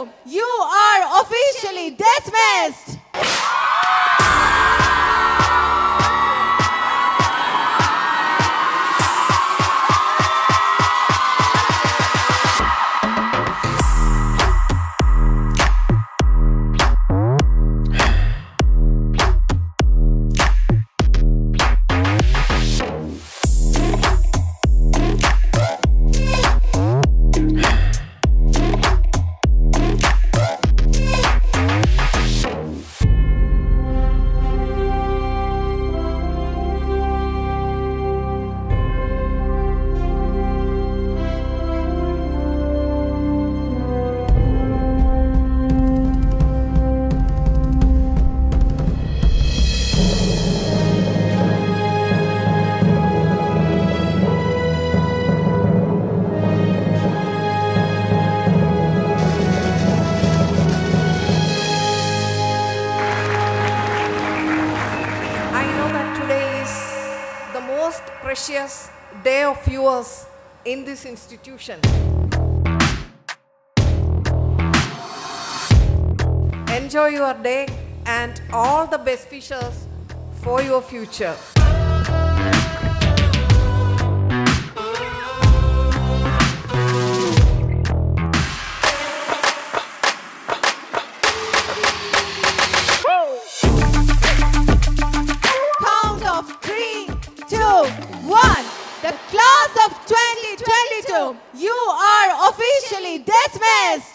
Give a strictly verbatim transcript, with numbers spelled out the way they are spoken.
twenty-two, you are officially dismissed. Precious day of yours in this institution. Enjoy your day and all the best wishes for your future. Count of three, two, one. The class of twenty twenty-two, you are officially dismissed.